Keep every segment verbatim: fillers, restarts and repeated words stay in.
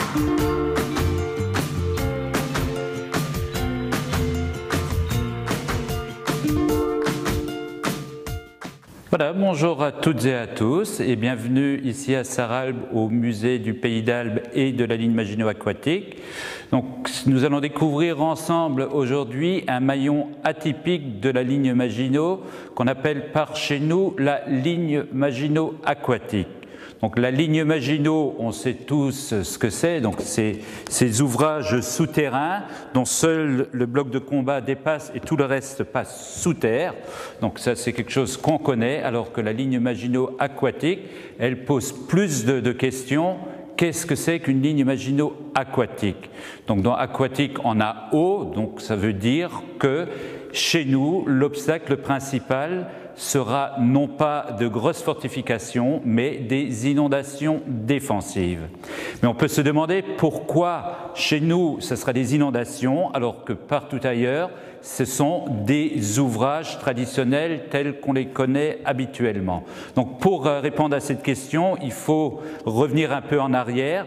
Voilà, bonjour à toutes et à tous et bienvenue ici à Sarralbe au musée du Pays d'Albe et de la ligne Maginot Aquatique. Donc, nous allons découvrir ensemble aujourd'hui un maillon atypique de la ligne Maginot qu'on appelle par chez nous la ligne Maginot Aquatique. Donc la ligne Maginot, on sait tous ce que c'est, donc c'est ces ouvrages souterrains dont seul le bloc de combat dépasse et tout le reste passe sous terre. Donc ça c'est quelque chose qu'on connaît, alors que la ligne Maginot Aquatique, elle pose plus de, de questions. Qu'est-ce que c'est qu'une ligne Maginot aquatique? Donc dans aquatique, on a eau, donc ça veut dire que chez nous, l'obstacle principal sera non pas de grosses fortifications, mais des inondations défensives. Mais on peut se demander pourquoi chez nous, ce sera des inondations, alors que partout ailleurs, ce sont des ouvrages traditionnels tels qu'on les connaît habituellement. Donc pour répondre à cette question, il faut revenir un peu en arrière,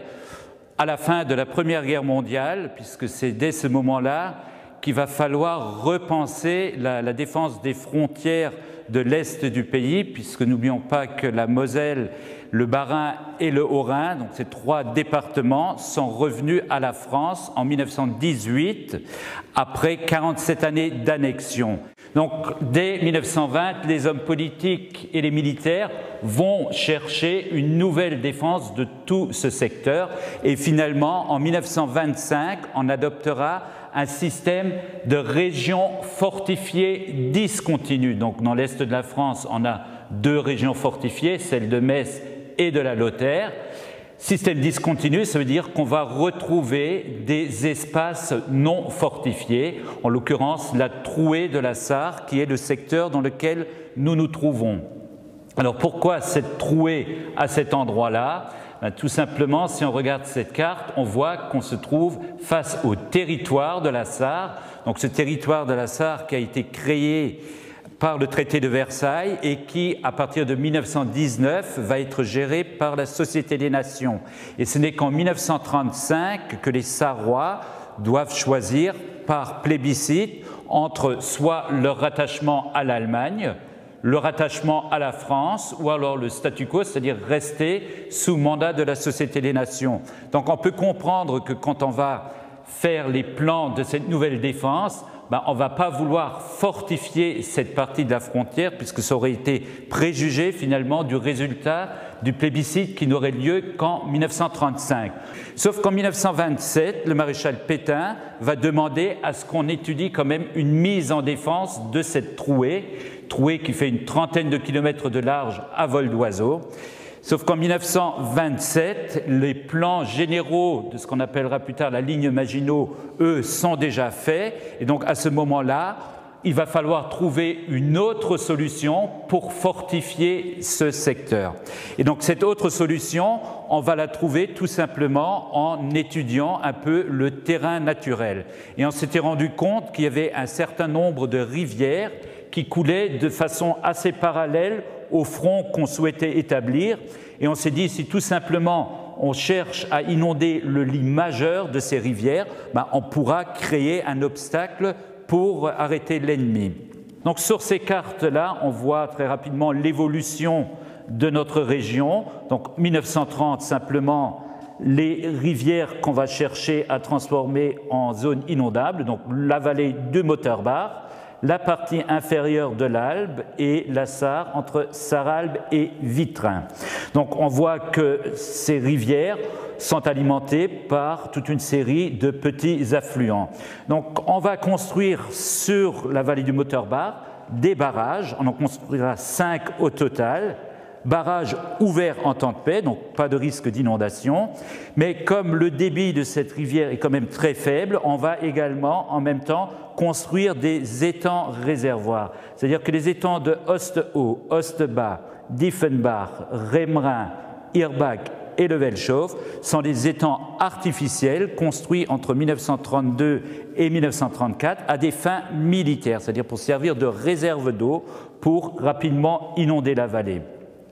à la fin de la Première Guerre mondiale, puisque c'est dès ce moment-là qu'il va falloir repenser la, la défense des frontières de l'Est du pays, puisque n'oublions pas que la Moselle, le Bas-Rhin et le Haut-Rhin, donc ces trois départements, sont revenus à la France en mille neuf cent dix-huit, après quarante-sept années d'annexion. Donc dès mille neuf cent vingt, les hommes politiques et les militaires vont chercher une nouvelle défense de tout ce secteur et finalement en mille neuf cent vingt-cinq, on adoptera un système de régions fortifiées discontinues. Donc dans l'est de la France, on a deux régions fortifiées, celle de Metz et de la Lozère. Système discontinu, ça veut dire qu'on va retrouver des espaces non fortifiés, en l'occurrence la trouée de la Sarre, qui est le secteur dans lequel nous nous trouvons. Alors pourquoi cette trouée à cet endroit-là? Ben, tout simplement, si on regarde cette carte, on voit qu'on se trouve face au territoire de la Sarre. Donc ce territoire de la Sarre qui a été créé par le traité de Versailles et qui, à partir de mille neuf cent dix-neuf, va être géré par la Société des Nations. Et ce n'est qu'en mille neuf cent trente-cinq que les Sarrois doivent choisir par plébiscite entre soit leur rattachement à l'Allemagne, le rattachement à la France ou alors le statu quo, c'est-à-dire rester sous mandat de la Société des Nations. Donc on peut comprendre que quand on va faire les plans de cette nouvelle défense, ben, on ne va pas vouloir fortifier cette partie de la frontière puisque ça aurait été préjugé finalement du résultat du plébiscite qui n'aurait lieu qu'en mille neuf cent trente-cinq. Sauf qu'en mille neuf cent vingt-sept, le maréchal Pétain va demander à ce qu'on étudie quand même une mise en défense de cette trouée, trouée qui fait une trentaine de kilomètres de large à vol d'oiseau. Sauf qu'en mille neuf cent vingt-sept, les plans généraux de ce qu'on appellera plus tard la ligne Maginot, eux, sont déjà faits. Et donc à ce moment-là, il va falloir trouver une autre solution pour fortifier ce secteur. Et donc cette autre solution, on va la trouver tout simplement en étudiant un peu le terrain naturel. Et on s'était rendu compte qu'il y avait un certain nombre de rivières qui coulaient de façon assez parallèle au front qu'on souhaitait établir. Et on s'est dit, si tout simplement on cherche à inonder le lit majeur de ces rivières, ben on pourra créer un obstacle pour arrêter l'ennemi. Donc sur ces cartes-là, on voit très rapidement l'évolution de notre région. Donc mille neuf cent trente, simplement, les rivières qu'on va chercher à transformer en zone inondable, donc la vallée de Motherbach, la partie inférieure de l'Albe et la Sarre entre Sarralbe et Vitrain. Donc on voit que ces rivières sont alimentées par toute une série de petits affluents. Donc on va construire sur la vallée du Motherbach des barrages, on en construira cinq au total, barrages ouverts en temps de paix, donc pas de risque d'inondation, mais comme le débit de cette rivière est quand même très faible, on va également en même temps construire des étangs réservoirs. C'est-à-dire que les étangs de Oste-Haut, Oste-Bas, Diefenbach, Remrin, Irbach et le Welschow sont des étangs artificiels construits entre mille neuf cent trente-deux et mille neuf cent trente-quatre à des fins militaires, c'est-à-dire pour servir de réserve d'eau pour rapidement inonder la vallée.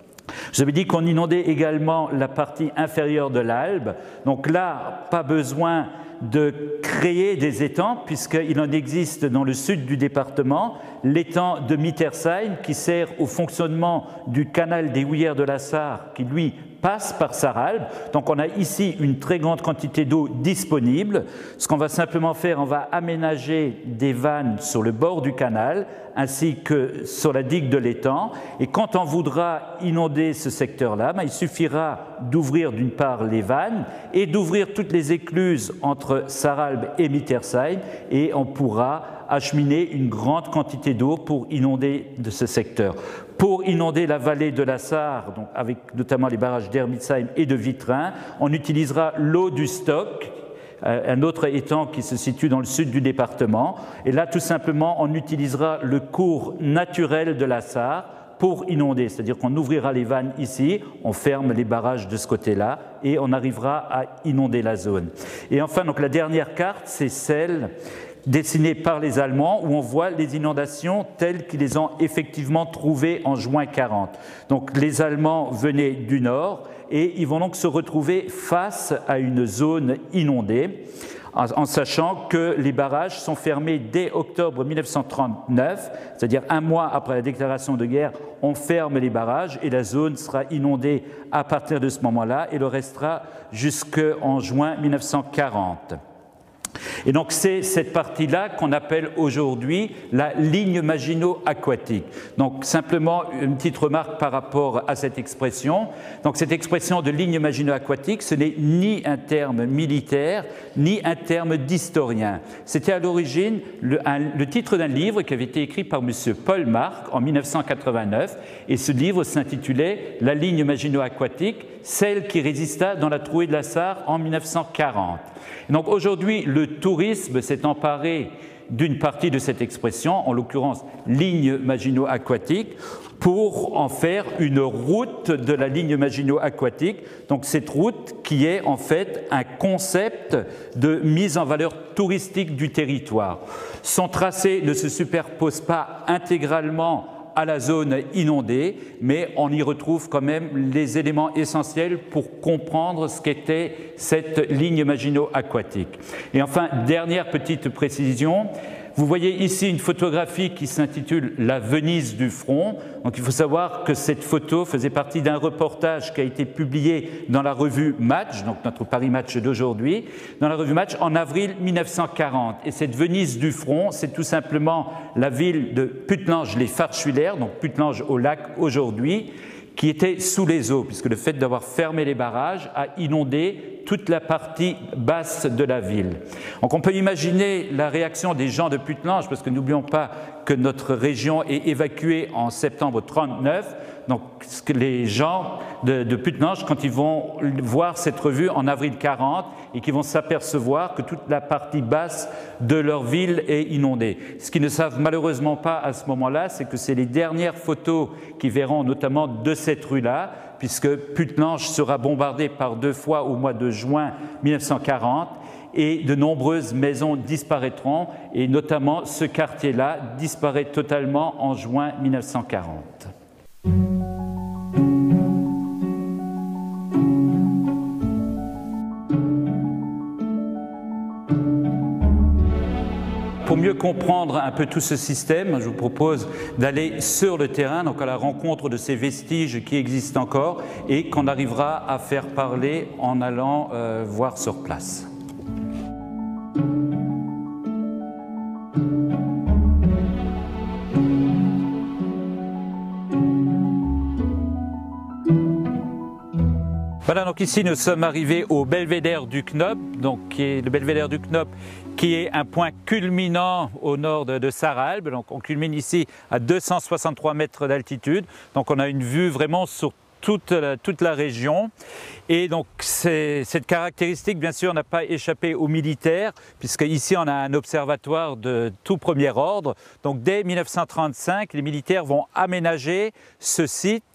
Je vous avais dit qu'on inondait également la partie inférieure de l'Albe. Donc là, pas besoin de créer des étangs, puisqu'il en existe dans le sud du département, l'étang de Mittersheim, qui sert au fonctionnement du canal des Houillères de la Sarre, qui lui passe par Sarralbe. Donc on a ici une très grande quantité d'eau disponible. Ce qu'on va simplement faire, on va aménager des vannes sur le bord du canal, ainsi que sur la digue de l'étang. Et quand on voudra inonder ce secteur-là, ben, il suffira d'ouvrir d'une part les vannes et d'ouvrir toutes les écluses entre Sarralbe et Mittersheim, et on pourra acheminer une grande quantité d'eau pour inonder de ce secteur. Pour inonder la vallée de la Sarre, donc avec notamment les barrages d'Hermitsheim et de Vitrin, on utilisera l'eau du Stock, un autre étang qui se situe dans le sud du département. Et là, tout simplement, on utilisera le cours naturel de la Sarre pour inonder, c'est-à-dire qu'on ouvrira les vannes ici, on ferme les barrages de ce côté-là et on arrivera à inonder la zone. Et enfin, donc, la dernière carte, c'est celle dessinée par les Allemands, où on voit les inondations telles qu'ils les ont effectivement trouvées en juin quarante. Donc les Allemands venaient du nord et ils vont donc se retrouver face à une zone inondée, en, en sachant que les barrages sont fermés dès octobre mille neuf cent trente-neuf, c'est-à-dire un mois après la déclaration de guerre, on ferme les barrages et la zone sera inondée à partir de ce moment-là et le restera jusqu'en juin mille neuf cent quarante. Et donc c'est cette partie-là qu'on appelle aujourd'hui la ligne Maginot aquatique. Donc simplement une petite remarque par rapport à cette expression. Donc cette expression de ligne Maginot aquatique, ce n'est ni un terme militaire, ni un terme d'historien. C'était à l'origine le, le titre d'un livre qui avait été écrit par M. Paul Marc en mille neuf cent quatre-vingt-neuf, et ce livre s'intitulait « La ligne Maginot aquatique, celle qui résista dans la trouée de la Sarre en mille neuf cent quarante ». Donc aujourd'hui, le tourisme s'est emparé d'une partie de cette expression, en l'occurrence ligne Maginot aquatique, pour en faire une route de la ligne Maginot aquatique. Donc cette route qui est en fait un concept de mise en valeur touristique du territoire. Son tracé ne se superpose pas intégralement à la zone inondée, mais on y retrouve quand même les éléments essentiels pour comprendre ce qu'était cette ligne Maginot aquatique. Et enfin, dernière petite précision, vous voyez ici une photographie qui s'intitule « La Venise du front ». Donc il faut savoir que cette photo faisait partie d'un reportage qui a été publié dans la revue Match, donc notre Paris Match d'aujourd'hui, dans la revue Match en avril mille neuf cent quarante. Et cette Venise du front, c'est tout simplement la ville de Puttelange-les-Farchulaires, donc Puttelange au lac aujourd'hui, qui était sous les eaux, puisque le fait d'avoir fermé les barrages a inondé toute la partie basse de la ville. Donc on peut imaginer la réaction des gens de Puttelange, parce que n'oublions pas que notre région est évacuée en septembre trente-neuf, donc les gens de, de Puttelange, quand ils vont voir cette revue en avril quarante, et qui vont s'apercevoir que toute la partie basse de leur ville est inondée. Ce qu'ils ne savent malheureusement pas à ce moment-là, c'est que c'est les dernières photos qu'ils verront notamment de cette rue-là, puisque Puttelange sera bombardée par deux fois au mois de juin mille neuf cent quarante, et de nombreuses maisons disparaîtront, et notamment ce quartier-là disparaît totalement en juin mille neuf cent quarante. Pour mieux comprendre un peu tout ce système, je vous propose d'aller sur le terrain, donc à la rencontre de ces vestiges qui existent encore et qu'on arrivera à faire parler en allant euh, voir sur place. Voilà, donc ici nous sommes arrivés au belvédère du Knob, donc qui est le belvédère du Knob, qui est un point culminant au nord de, de Sarralbe. Donc on culmine ici à deux cent soixante-trois mètres d'altitude, donc on a une vue vraiment sur toute la, toute la région. Et donc cette caractéristique, bien sûr, n'a pas échappé aux militaires, puisque ici on a un observatoire de tout premier ordre. Donc dès mille neuf cent trente-cinq, les militaires vont aménager ce site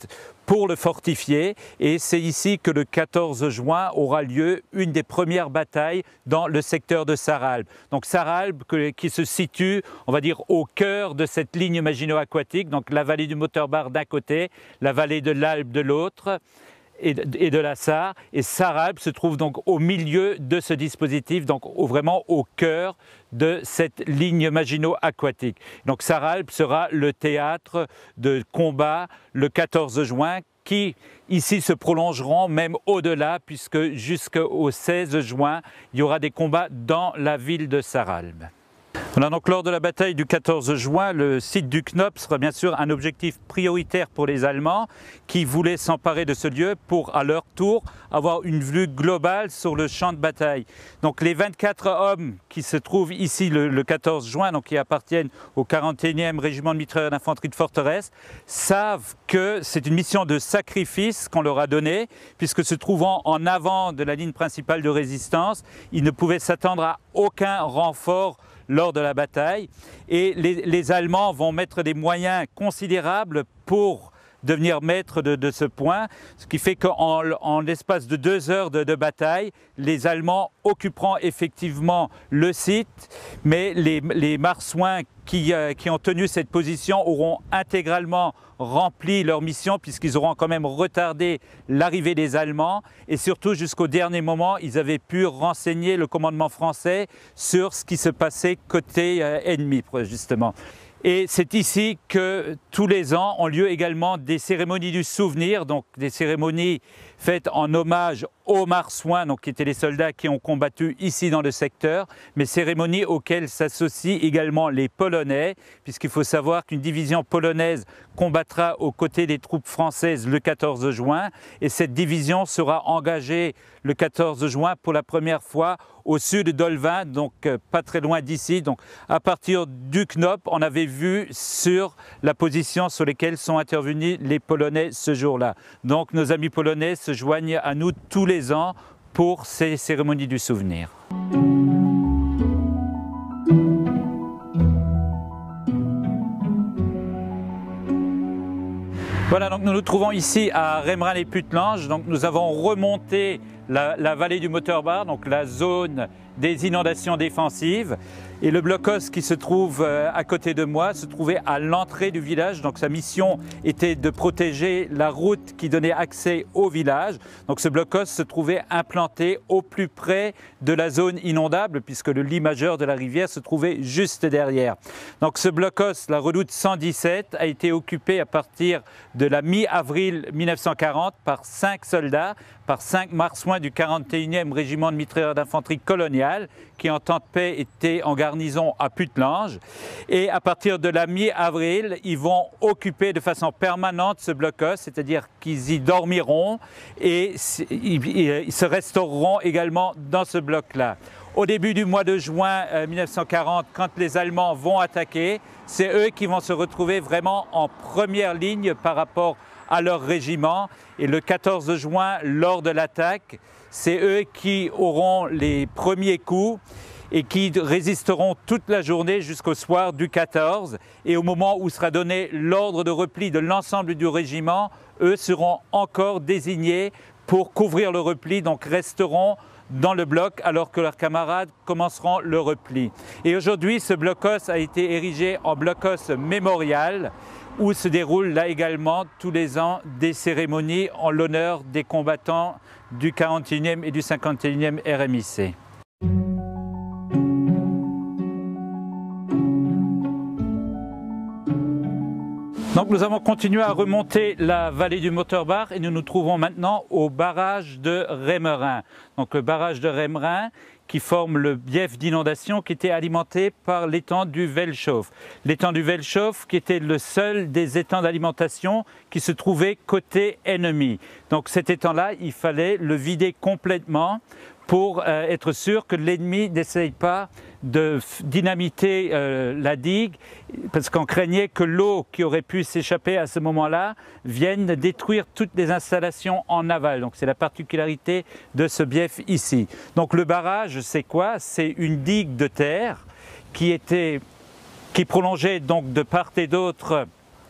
pour le fortifier, et c'est ici que le quatorze juin aura lieu une des premières batailles dans le secteur de Sarralbe. Donc Sarralbe qui se situe, on va dire, au cœur de cette ligne Maginot-Aquatique, donc la vallée du Motorbard d'un côté, la vallée de l'Albe de l'autre, et de la Sarre, et Sarralbe se trouve donc au milieu de ce dispositif, donc au, vraiment au cœur de cette ligne Maginot-Aquatique. Donc Sarralbe sera le théâtre de combats le quatorze juin, qui ici se prolongeront même au-delà, puisque jusqu'au seize juin, il y aura des combats dans la ville de Sarralbe. Voilà, donc lors de la bataille du quatorze juin, le site du Knop sera bien sûr un objectif prioritaire pour les Allemands qui voulaient s'emparer de ce lieu pour, à leur tour, avoir une vue globale sur le champ de bataille. Donc les vingt-quatre hommes qui se trouvent ici le, le quatorze juin, donc qui appartiennent au quarante et unième régiment de mitrailleurs d'infanterie de forteresse, savent que c'est une mission de sacrifice qu'on leur a donnée, puisque se trouvant en avant de la ligne principale de résistance, ils ne pouvaient s'attendre à aucun renfort lors de la bataille, et les, les Allemands vont mettre des moyens considérables pour devenir maîtres de, de ce point, ce qui fait qu'en en l'espace de deux heures de, de bataille, les Allemands occuperont effectivement le site, mais les, les marsouins qui, euh, qui ont tenu cette position auront intégralement rempli leur mission, puisqu'ils auront quand même retardé l'arrivée des Allemands, et surtout jusqu'au dernier moment, ils avaient pu renseigner le commandement français sur ce qui se passait côté euh, ennemi, justement. Et c'est ici que tous les ans ont lieu également des cérémonies du souvenir, donc des cérémonies faites en hommage aux marsouins, donc qui étaient les soldats qui ont combattu ici dans le secteur, mais cérémonies auxquelles s'associent également les Polonais, puisqu'il faut savoir qu'une division polonaise combattra aux côtés des troupes françaises le quatorze juin, et cette division sera engagée le quatorze juin pour la première fois au sud d'Olvin, donc pas très loin d'ici. Donc à partir du Knop, on avait vu sur la position sur laquelle sont intervenus les Polonais ce jour-là. Donc nos amis polonais se joignent à nous tous les ans pour ces cérémonies du souvenir. Voilà, donc nous nous trouvons ici à Remerin-les-Putelanges. Donc nous avons remonté la, la vallée du Motorbard, donc la zone des inondations défensives. Et le blocos qui se trouve à côté de moi se trouvait à l'entrée du village. Donc sa mission était de protéger la route qui donnait accès au village. Donc ce blocos se trouvait implanté au plus près de la zone inondable, puisque le lit majeur de la rivière se trouvait juste derrière. Donc ce blocos, la redoute cent dix-sept, a été occupé à partir de la mi-avril mille neuf cent quarante par cinq soldats, par cinq marsouins du quarante et unième régiment de mitrailleurs d'infanterie coloniale, qui en temps de paix étaient en garnison à Putelanges. Et à partir de la mi-avril, ils vont occuper de façon permanente ce blocos, c'est-à-dire qu'ils y dormiront et ils se restaureront également dans ce bloc-là. Au début du mois de juin mille neuf cent quarante, quand les Allemands vont attaquer, c'est eux qui vont se retrouver vraiment en première ligne par rapport à leur régiment. Et le quatorze juin, lors de l'attaque, c'est eux qui auront les premiers coups et qui résisteront toute la journée jusqu'au soir du quatorze. Et au moment où sera donné l'ordre de repli de l'ensemble du régiment, eux seront encore désignés pour couvrir le repli, donc resteront dans le bloc alors que leurs camarades commenceront le repli. Et aujourd'hui, ce blocos a été érigé en blocos mémorial, où se déroulent là également tous les ans des cérémonies en l'honneur des combattants du quarante et unième et du cinquante et unième R M I C. Donc nous avons continué à remonter la vallée du Motorbard et nous nous trouvons maintenant au barrage de Remerin. Donc le barrage de Remerin qui forme le bief d'inondation qui était alimenté par l'étang du Velchof. L'étang du Velchof qui était le seul des étangs d'alimentation qui se trouvait côté ennemi. Donc cet étang-là, il fallait le vider complètement pour euh, être sûr que l'ennemi n'essaye pas de dynamiter euh, la digue, parce qu'on craignait que l'eau qui aurait pu s'échapper à ce moment-là vienne détruire toutes les installations en aval. Donc c'est la particularité de ce bief ici. Donc le barrage, c'est quoi? C'est une digue de terre qui était, qui prolongeait donc de part et d'autre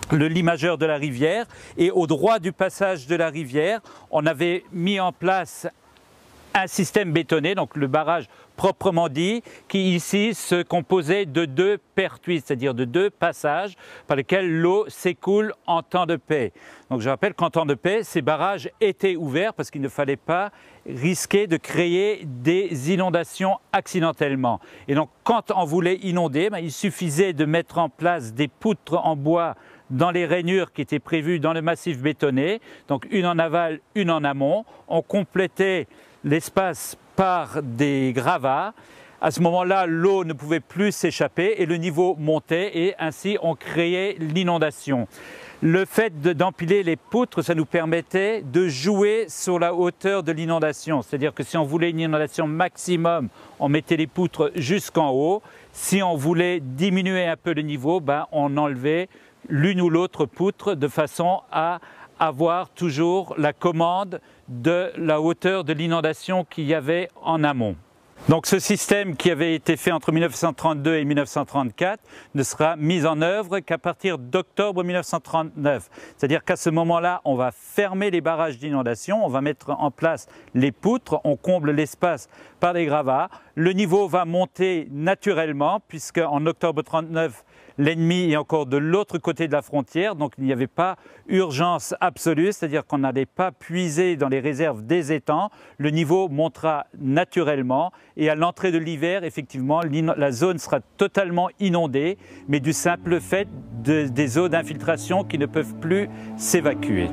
le lit majeur de la rivière, et au droit du passage de la rivière, on avait mis en place un système bétonné, donc le barrage proprement dit, qui ici se composait de deux pertuis, c'est-à-dire de deux passages par lesquels l'eau s'écoule en temps de paix. Donc je rappelle qu'en temps de paix, ces barrages étaient ouverts parce qu'il ne fallait pas risquer de créer des inondations accidentellement. Et donc quand on voulait inonder, ben, il suffisait de mettre en place des poutres en bois dans les rainures qui étaient prévues dans le massif bétonné, donc une en aval, une en amont. On complétait l'espace par des gravats. À ce moment-là, l'eau ne pouvait plus s'échapper et le niveau montait et ainsi on créait l'inondation. Le fait d'empiler les poutres, ça nous permettait de jouer sur la hauteur de l'inondation. C'est-à-dire que si on voulait une inondation maximum, on mettait les poutres jusqu'en haut. Si on voulait diminuer un peu le niveau, ben, on enlevait l'une ou l'autre poutre de façon à avoir toujours la commande de la hauteur de l'inondation qu'il y avait en amont. Donc ce système qui avait été fait entre mille neuf cent trente-deux et mille neuf cent trente-quatre ne sera mis en œuvre qu'à partir d'octobre mille neuf cent trente-neuf. C'est-à-dire qu'à ce moment-là, on va fermer les barrages d'inondation, on va mettre en place les poutres, on comble l'espace par des gravats. Le niveau va monter naturellement puisque en octobre trente-neuf, l'ennemi est encore de l'autre côté de la frontière, donc il n'y avait pas urgence absolue, c'est-à-dire qu'on n'allait pas puiser dans les réserves des étangs. Le niveau montera naturellement et à l'entrée de l'hiver, effectivement, la zone sera totalement inondée, mais du simple fait de, des eaux d'infiltration qui ne peuvent plus s'évacuer.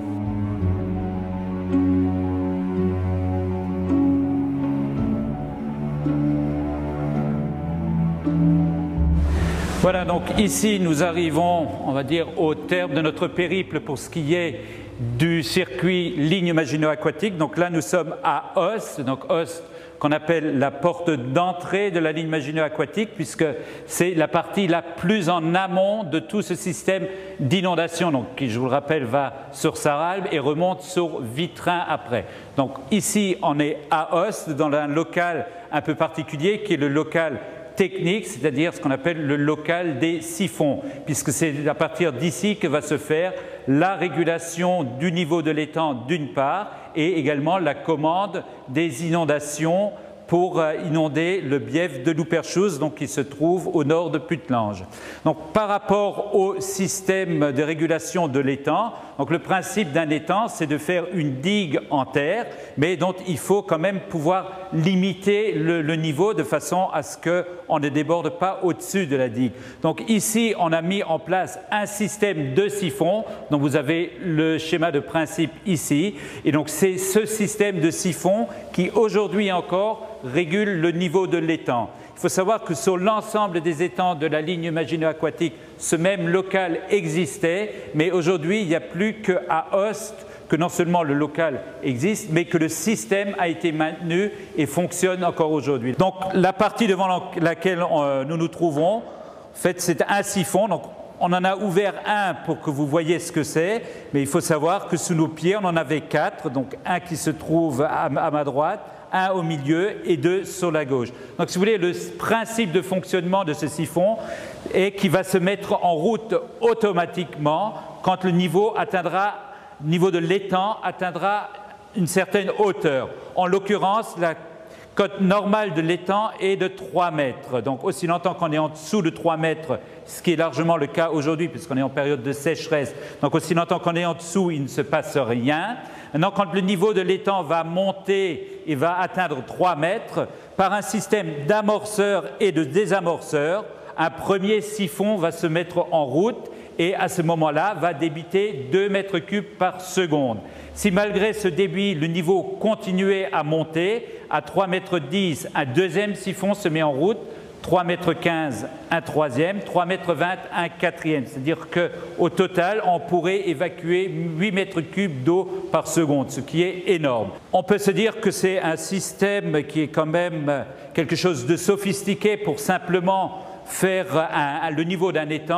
Voilà, donc ici nous arrivons, on va dire, au terme de notre périple pour ce qui est du circuit ligne Maginot Aquatique. Donc là nous sommes à Ost, donc Ost qu'on appelle la porte d'entrée de la ligne Maginot Aquatique puisque c'est la partie la plus en amont de tout ce système d'inondation, donc qui, je vous le rappelle, va sur Sarralbe et remonte sur Vitrin après. Donc ici on est à Ost dans un local un peu particulier qui est le local technique, c'est-à-dire ce qu'on appelle le local des siphons, puisque c'est à partir d'ici que va se faire la régulation du niveau de l'étang d'une part et également la commande des inondations pour inonder le bief de Louperchouse, donc qui se trouve au nord de Puttelange. Donc par rapport au système de régulation de l'étang, donc le principe d'un étang, c'est de faire une digue en terre, mais dont il faut quand même pouvoir limiter le, le niveau de façon à ce qu'on ne déborde pas au-dessus de la digue. Donc ici, on a mis en place un système de siphon, dont vous avez le schéma de principe ici, et donc c'est ce système de siphon qui aujourd'hui encore régule le niveau de l'étang. Il faut savoir que sur l'ensemble des étangs de la ligne Maginot Aquatique, ce même local existait, mais aujourd'hui, il n'y a plus qu'à Ost que non seulement le local existe, mais que le système a été maintenu et fonctionne encore aujourd'hui. Donc la partie devant laquelle on, nous nous trouvons, en fait, c'est un siphon. Donc, on en a ouvert un pour que vous voyez ce que c'est, mais il faut savoir que sous nos pieds, on en avait quatre, donc un qui se trouve à, à ma droite, un au milieu et deux sur la gauche. Donc si vous voulez, le principe de fonctionnement de ce siphon est qu'il va se mettre en route automatiquement quand le niveau atteindra, le niveau de l'étang atteindra une certaine hauteur. En l'occurrence, la cote normale de l'étang est de trois mètres. Donc aussi longtemps qu'on est en dessous de trois mètres, ce qui est largement le cas aujourd'hui puisqu'on est en période de sécheresse, donc aussi longtemps qu'on est en dessous, il ne se passe rien. Maintenant, quand le niveau de l'étang va monter et va atteindre trois mètres, par un système d'amorceur et de désamorceur, un premier siphon va se mettre en route et à ce moment-là va débiter deux mètres cubes par seconde. Si malgré ce débit, le niveau continuait à monter, à trois mètres dix, un deuxième siphon se met en route, trois mètres quinze, un troisième, trois mètres vingt, un quatrième. C'est-à-dire qu'au total, on pourrait évacuer huit mètres cubes d'eau par seconde, ce qui est énorme. On peut se dire que c'est un système qui est quand même quelque chose de sophistiqué pour simplement faire un, un, le niveau d'un étang.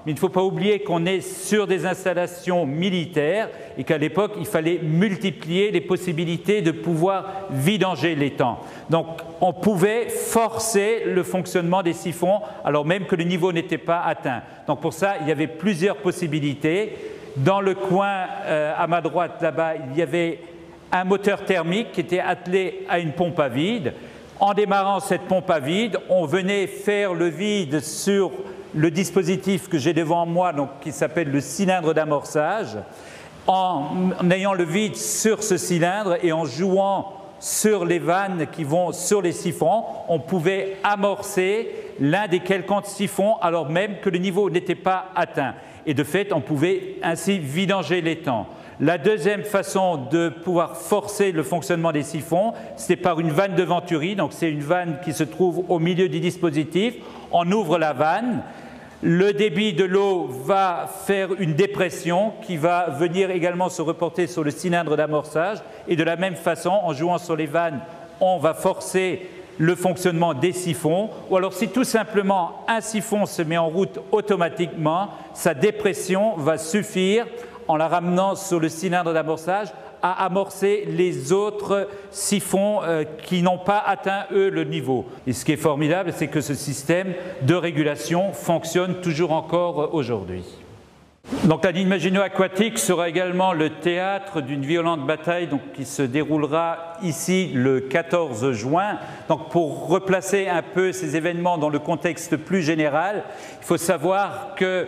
mais il ne faut pas oublier qu'on est sur des installations militaires et qu'à l'époque, il fallait multiplier les possibilités de pouvoir vidanger l'étang. Donc, on pouvait forcer le fonctionnement des siphons alors même que le niveau n'était pas atteint. Donc, pour ça, il y avait plusieurs possibilités. Dans le coin, euh, à ma droite, là-bas, il y avait un moteur thermique qui était attelé à une pompe à vide. En démarrant cette pompe à vide, on venait faire le vide sur le dispositif que j'ai devant moi, donc, qui s'appelle le cylindre d'amorçage. En, en ayant le vide sur ce cylindre et en jouant sur les vannes qui vont sur les siphons, on pouvait amorcer l'un des quelconques siphons alors même que le niveau n'était pas atteint. Et de fait, on pouvait ainsi vidanger l'étang. La deuxième façon de pouvoir forcer le fonctionnement des siphons, c'est par une vanne de Venturi. Donc c'est une vanne qui se trouve au milieu du dispositif. On ouvre la vanne. Le débit de l'eau va faire une dépression qui va venir également se reporter sur le cylindre d'amorçage. Et de la même façon, en jouant sur les vannes, on va forcer le fonctionnement des siphons. Ou alors si tout simplement un siphon se met en route automatiquement, sa dépression va suffire, en la ramenant sur le cylindre d'amorçage, à amorcer les autres siphons euh, qui n'ont pas atteint, eux, le niveau. Et ce qui est formidable, c'est que ce système de régulation fonctionne toujours encore aujourd'hui. Donc la ligne Maginot Aquatique sera également le théâtre d'une violente bataille donc, qui se déroulera ici le quatorze juin. Donc pour replacer un peu ces événements dans le contexte plus général, il faut savoir que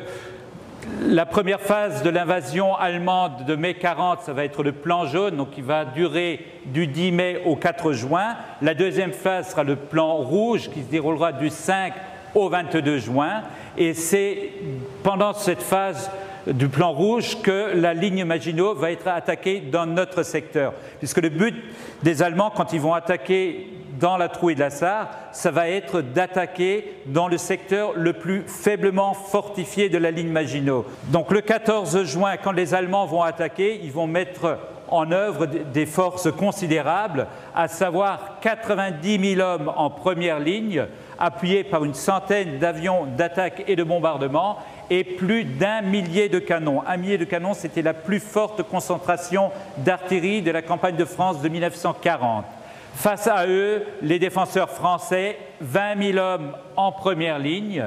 la première phase de l'invasion allemande de mai quarante, ça va être le plan jaune, donc qui va durer du dix mai au quatre juin. La deuxième phase sera le plan rouge, qui se déroulera du cinq au vingt-deux juin. Et c'est pendant cette phase du plan rouge que la ligne Maginot va être attaquée dans notre secteur. Puisque le but des Allemands, quand ils vont attaquer dans la Trouée de la Sarre, ça va être d'attaquer dans le secteur le plus faiblement fortifié de la ligne Maginot. Donc le quatorze juin, quand les Allemands vont attaquer, ils vont mettre en œuvre des forces considérables, à savoir quatre-vingt-dix mille hommes en première ligne, appuyés par une centaine d'avions d'attaque et de bombardement, et plus d'un millier de canons. Un millier de canons, c'était la plus forte concentration d'artillerie de la campagne de France de mille neuf cent quarante. Face à eux, les défenseurs français, vingt mille hommes en première ligne,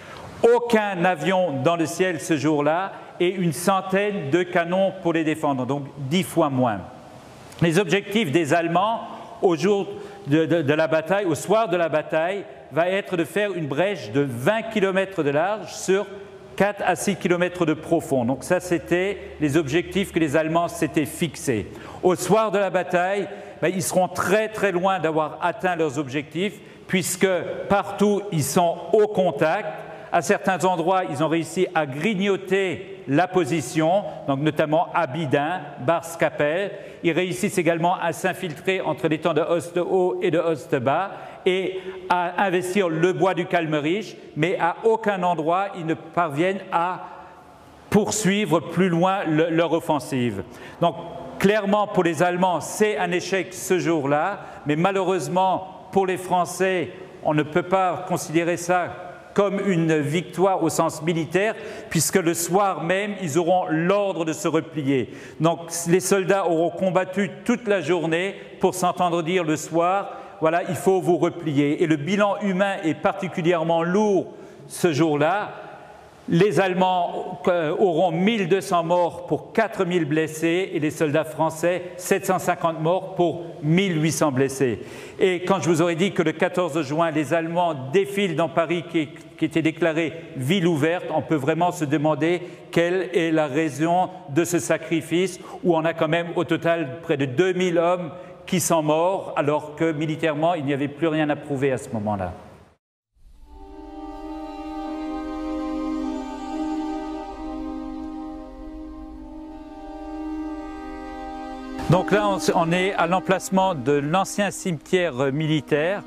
aucun avion dans le ciel ce jour-là et une centaine de canons pour les défendre, donc dix fois moins. Les objectifs des Allemands au jour de, de, de la bataille, au soir de la bataille, va être de faire une brèche de vingt kilomètres de large sur quatre à six kilomètres de profond. Donc ça, c'était les objectifs que les Allemands s'étaient fixés. Au soir de la bataille, ben, ils seront très très loin d'avoir atteint leurs objectifs, puisque partout, ils sont au contact. À certains endroits, ils ont réussi à grignoter la position, donc notamment à Bidin, Bars-Capelle. Ils réussissent également à s'infiltrer entre les temps de Hoste-Haut et de Hoste-Bas et à investir le bois du Calmerich, mais à aucun endroit, ils ne parviennent à poursuivre plus loin le, leur offensive. Donc, clairement, pour les Allemands, c'est un échec ce jour-là, mais malheureusement, pour les Français, on ne peut pas considérer ça comme une victoire au sens militaire, puisque le soir même, ils auront l'ordre de se replier. Donc les soldats auront combattu toute la journée pour s'entendre dire le soir, voilà, il faut vous replier. Et le bilan humain est particulièrement lourd ce jour-là. Les Allemands auront mille deux cents morts pour quatre mille blessés et les soldats français sept cent cinquante morts pour mille huit cents blessés. Et quand je vous aurais dit que le quatorze juin, les Allemands défilent dans Paris qui, qui était déclarée ville ouverte, on peut vraiment se demander quelle est la raison de ce sacrifice où on a quand même au total près de deux mille hommes qui sont morts alors que militairement il n'y avait plus rien à prouver à ce moment-là. Donc là, on est à l'emplacement de l'ancien cimetière militaire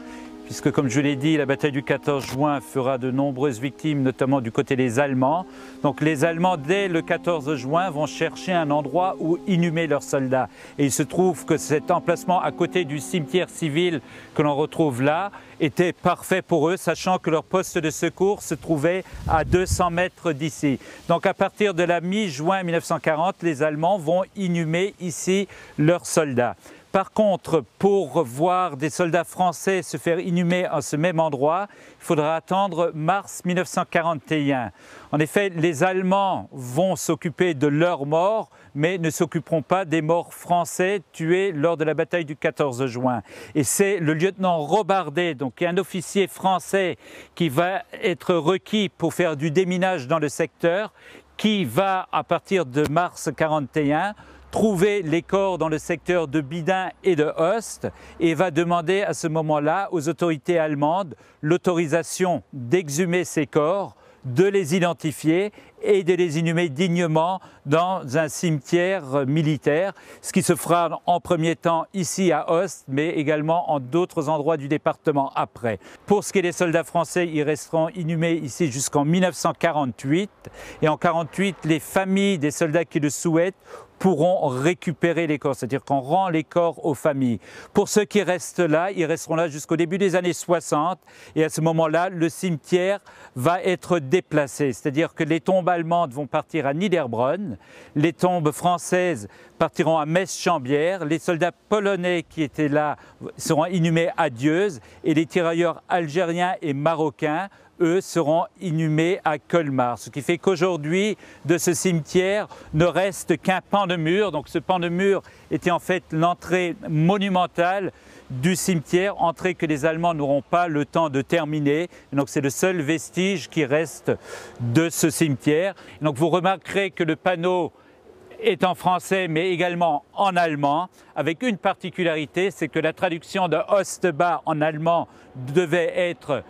puisque comme je l'ai dit, la bataille du quatorze juin fera de nombreuses victimes, notamment du côté des Allemands. Donc les Allemands, dès le quatorze juin, vont chercher un endroit où inhumer leurs soldats. Et il se trouve que cet emplacement à côté du cimetière civil que l'on retrouve là était parfait pour eux, sachant que leur poste de secours se trouvait à deux cents mètres d'ici. Donc à partir de la mi-juin mille neuf cent quarante, les Allemands vont inhumer ici leurs soldats. Par contre, pour voir des soldats français se faire inhumer à ce même endroit, il faudra attendre mars mille neuf cent quarante et un. En effet, les Allemands vont s'occuper de leurs morts, mais ne s'occuperont pas des morts français tués lors de la bataille du quatorze juin. Et c'est le lieutenant Robardet, donc un officier français qui va être requis pour faire du déminage dans le secteur, qui va, à partir de mars quarante et un, trouver les corps dans le secteur de Bidin et de Host et va demander à ce moment-là aux autorités allemandes l'autorisation d'exhumer ces corps, de les identifier et de les inhumer dignement dans un cimetière militaire, ce qui se fera en premier temps ici à Host, mais également en d'autres endroits du département après. Pour ce qui est des soldats français, ils resteront inhumés ici jusqu'en mille neuf cent quarante-huit, et en mille neuf cent quarante-huit, les familles des soldats qui le souhaitent pourront récupérer les corps, c'est-à-dire qu'on rend les corps aux familles. Pour ceux qui restent là, ils resteront là jusqu'au début des années soixante, et à ce moment-là, le cimetière va être déplacé, c'est-à-dire que les tombes allemandes vont partir à Niederbronn, les tombes françaises partiront à Metz-Chambières, les soldats polonais qui étaient là seront inhumés à Dieuze, et les tirailleurs algériens et marocains, eux, seront inhumés à Colmar. Ce qui fait qu'aujourd'hui, de ce cimetière ne reste qu'un pan de mur. Donc ce pan de mur était en fait l'entrée monumentale du cimetière, entrée que les Allemands n'auront pas le temps de terminer. Et donc c'est le seul vestige qui reste de ce cimetière. Et donc vous remarquerez que le panneau est en français mais également en allemand, avec une particularité, c'est que la traduction de Ostbah en allemand devait être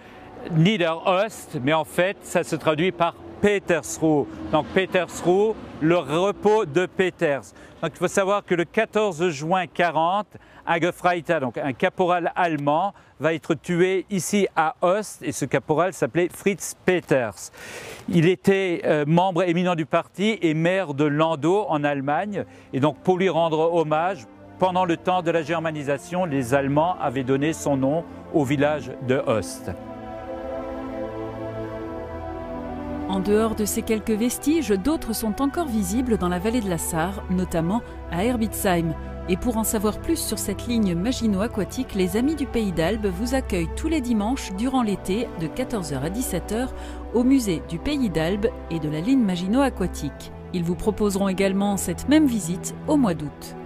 Niederost, mais en fait ça se traduit par Petersruhe. Donc Petersruhe, le repos de Peters. Donc il faut savoir que le quatorze juin quarante, un Gefreiter, donc un caporal allemand, va être tué ici à Host, et ce caporal s'appelait Fritz Peters. Il était euh, membre éminent du parti et maire de Landau en Allemagne, et donc pour lui rendre hommage, pendant le temps de la germanisation, les Allemands avaient donné son nom au village de Host. En dehors de ces quelques vestiges, d'autres sont encore visibles dans la vallée de la Sarre, notamment à Herbitsheim. Et pour en savoir plus sur cette ligne Maginot-Aquatique, les Amis du Pays d'Albe vous accueillent tous les dimanches durant l'été de quatorze heures à dix-sept heures au musée du Pays d'Albe et de la ligne Maginot-Aquatique. Ils vous proposeront également cette même visite au mois d'août.